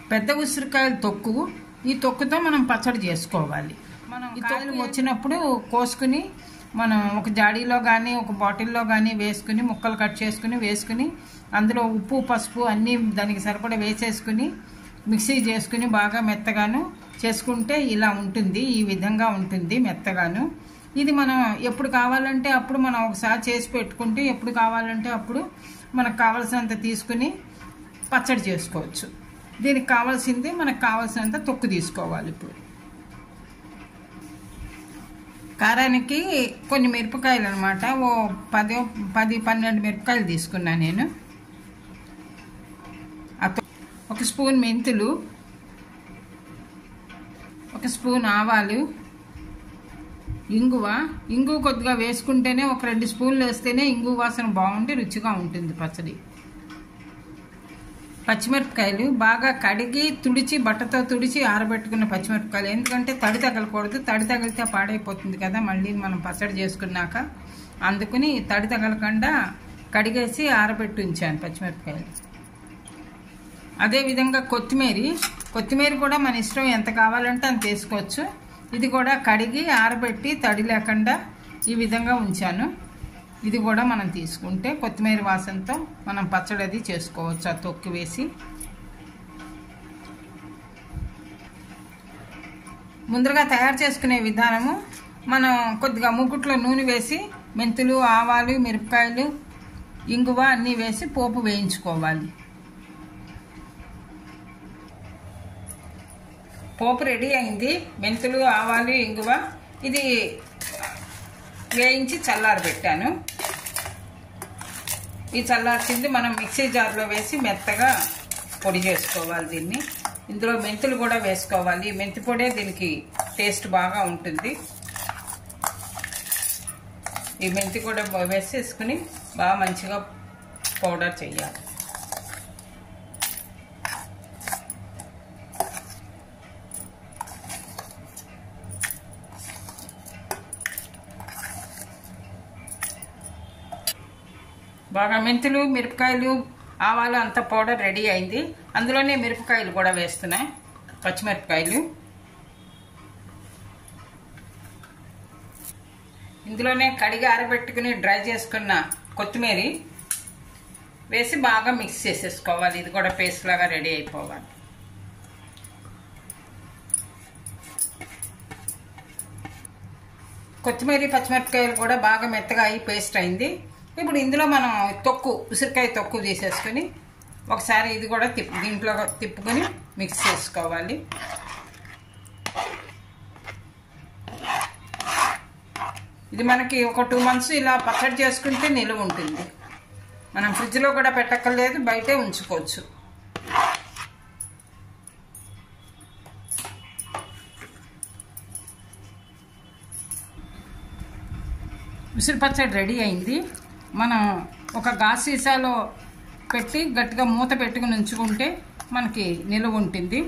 పెద్ద ఉసిరికాయల తొక్కు, ఈ తొక్కుతో మనం పచ్చడి చేసుకోవాలి. మనం ఈ కాయలు వచ్చినప్పుడు కోసుకుని మనం ఒక జాడీలో కానీ ఒక బాటిల్లో కానీ వేసుకుని ముక్కలు కట్ చేసుకుని వేసుకుని అందులో ఉప్పు పసుపు అన్నీ దానికి సరిపడా వేసేసుకుని మిక్సీ చేసుకుని బాగా మెత్తగాను చేసుకుంటే ఇలా ఉంటుంది. ఈ విధంగా ఉంటుంది మెత్తగాను. ఇది మనం ఎప్పుడు కావాలంటే అప్పుడు మనం ఒకసారి చేసి పెట్టుకుంటే ఎప్పుడు కావాలంటే అప్పుడు మనకు కావాల్సినంత తీసుకుని పచ్చడి చేసుకోవచ్చు. దీనికి కావాల్సింది మనకు కావాల్సినంత తొక్కు తీసుకోవాలి. ఇప్పుడు కారానికి కొన్ని మిరపకాయలు అనమాట, ఓ 10-12 మిరపకాయలు తీసుకున్నా నేను. ఒక స్పూన్ మెంతులు, ఒక స్పూన్ ఆవాలు, ఇంగువ కొద్దిగా వేసుకుంటేనే ఒక 2 స్పూన్లు వేస్తేనే ఇంగువ వాసన బాగుంటే రుచిగా ఉంటుంది పచ్చడి. పచ్చిమిరపకాయలు బాగా కడిగి తుడిచి బట్టతో తుడిచి ఆరబెట్టుకున్న పచ్చిమిరపకాయలు, ఎందుకంటే తడి తగలకూడదు. తడి తగిలితే పాడైపోతుంది కదా మళ్ళీ మనం పచ్చడి చేసుకున్నాక. అందుకని తడి తగలకుండా కడిగేసి ఆరబెట్టి ఉంచాను పచ్చిమిరపకాయలు. అదేవిధంగా కొత్తిమీర కూడా మన ఇష్టం, ఎంత కావాలంటే అంత వేసుకోవచ్చు. ఇది కూడా కడిగి ఆరబెట్టి తడి లేకుండా ఈ విధంగా ఉంచాను. ఇది కూడా మనం తీసుకుంటే కొత్తిమీర వాసనతో మనం పచ్చడి అది చేసుకోవచ్చు. ఆ తొక్కు వేసి ముందుగా తయారు చేసుకునే విధానము, మనం కొద్దిగా మూకుట్లో నూనె వేసి మెంతులు, ఆవాలు, మిరపకాయలు, ఇంగువ అన్నీ వేసి పోపు వేయించుకోవాలి. పోపు రెడీ అయింది. మెంతులు, ఆవాలు, ఇంగువ ఇది వేయించి చల్లారబెట్టాను. ఈ చల్లార్చింది మనం మిక్సీ జార్లో వేసి మెత్తగా పొడి చేసుకోవాలి దీన్ని. ఇందులో మెంతులు కూడా వేసుకోవాలి. మెంతి పొడే దీనికి టేస్ట్ బాగా ఉంటుంది. ఈ మెంతి కూడా వేసేసుకుని బాగా మంచిగా పౌడర్ చేయాలి. బాగా మెంతులు, మిరపకాయలు, ఆవాలు అంతా పౌడర్ రెడీ అయింది. అందులోనే మిరపకాయలు కూడా వేస్తున్నాయి, పచ్చిమిరపకాయలు. ఇందులోనే కడిగి ఆరబెట్టుకుని డ్రై చేసుకున్న కొత్తిమీర వేసి బాగా మిక్స్ చేసేసుకోవాలి. ఇది కూడా పేస్ట్ లాగా రెడీ అయిపోవాలి. కొత్తిమీర, పచ్చిమిరపకాయలు కూడా బాగా మెత్తగా అయి పేస్ట్ అయింది. ఇప్పుడు ఇందులో మనం ఉసిరికాయ తొక్కు తీసేసుకుని ఒకసారి ఇది కూడా దీంట్లో తిప్పుకొని మిక్స్ చేసుకోవాలి. ఇది మనకి ఒక 2 months ఇలా పచ్చడి చేసుకుంటే నిలువ ఉంటుంది. మనం ఫ్రిడ్జ్లో కూడా పెట్టక్కర్లేదు, బయటే ఉంచుకోవచ్చు. ఉసిరి పచ్చడి రెడీ అయింది. మనం ఒక గాజు సీసాలో పెట్టి గట్టిగా మూత పెట్టుకుని ఉంచుకుంటే మనకి నిలువ ఉంటుంది.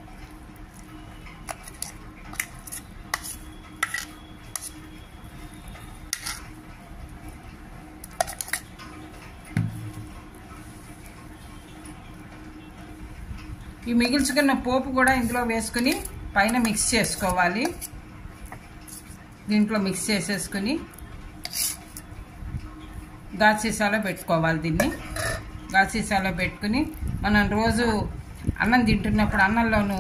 ఈ మిగిల్చుకున్న పోపు కూడా ఇందులో వేసుకుని పైన మిక్స్ చేసుకోవాలి. దీంట్లో మిక్స్ చేసేసుకుని గాజు సీసాలో పెట్టుకోవాలి. దీన్ని గాజు సీసాలో పెట్టుకుని మనం రోజు అన్నం తింటున్నప్పుడు అన్నంలోనూ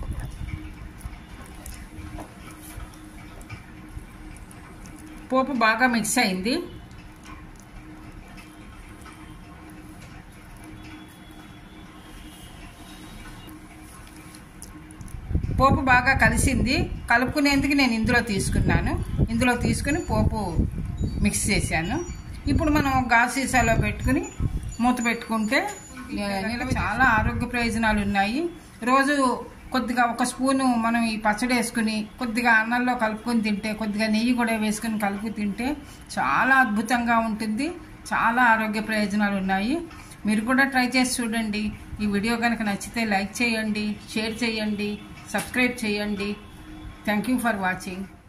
పోపు బాగా మిక్స్ అయింది. పోపు బాగా కలిసింది. కలుపుకునేందుకు నేను ఇందులో తీసుకున్నాను. ఇందులో తీసుకుని పోపు మిక్స్ చేశాను. ఇప్పుడు మనం గాజు సీసాలో పెట్టుకుని మూత పెట్టుకుంటే చాలా ఆరోగ్య ప్రయోజనాలు ఉన్నాయి. రోజు కొద్దిగా 1 స్పూను మనం ఈ పచ్చడి వేసుకుని కొద్దిగా అన్నంలో కలుపుకొని తింటే, కొద్దిగా నెయ్యి కూడా వేసుకుని కలుపు తింటే చాలా అద్భుతంగా ఉంటుంది. చాలా ఆరోగ్య ప్రయోజనాలు ఉన్నాయి. మీరు కూడా ట్రై చేసి చూడండి. ఈ వీడియో కనుక నచ్చితే లైక్ చేయండి, షేర్ చేయండి, సబ్స్క్రైబ్ చేయండి. Thank you for watching.